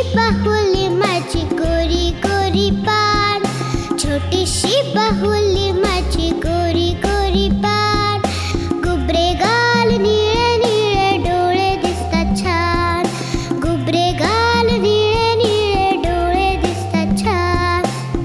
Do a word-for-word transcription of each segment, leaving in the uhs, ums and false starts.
बाहुली माझी गोरी गोरी पान, छोटीशी बाहुली माझी गोरी गोरी पान. गुबरे गाल निळे निळे डोळे दिसतात छान, गुबरे गाल निळे निळे डोळे दिसतात छान.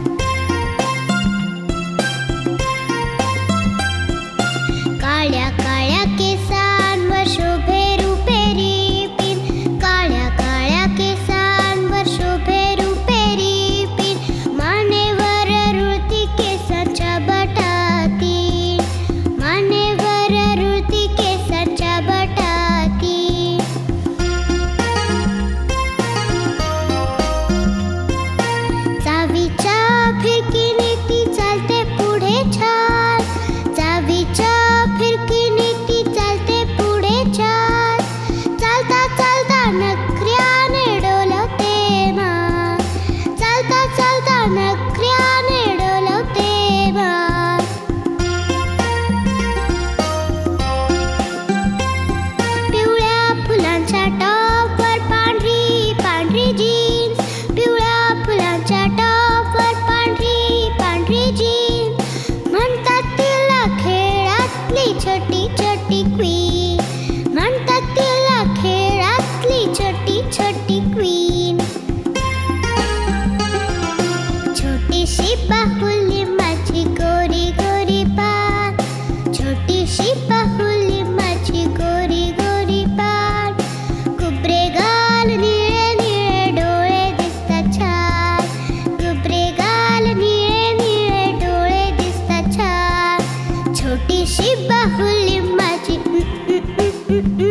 काळ्या काळ्या केसांवर शोभे रुपेरी पिन, काळ्या काळ्या केसांवर शोभे रुपेरी पिन. मानेवर रुळती केसांच्या बटाती, मानेवर रुळती केसांच्या बटाती. चावीच्या फिरकीने ती चालते पुढे छान, चावीच्या फिरकीने ती चालते पुढे छान. चालता चालता नखऱ्याने डोलवते मान, चालता चालता नखऱ्याने डोलवते मान. पिवळ्या फुलांच्या टॉपवर पांढरी पांढरी जीन्स, पिवळ्या फुलांच्या टॉपवर पांढरी पांढरी जीन्स. म्हणतात तिला खेळातली छोटी छोटी क्वीन, म्हणतात तिला खेळातली छोटी छोटी क्वीन. छोटीशी बाहुली माझी गोरी गोरी पान, छोटीशी बाहुली माझी गोरी गोरी पान. गुबरे गाल निळे निळे डोळे दिसतात छान, गुबरे गाल निळे निळे डोळे दिसतात छान. छोटीशी बाहुली माझी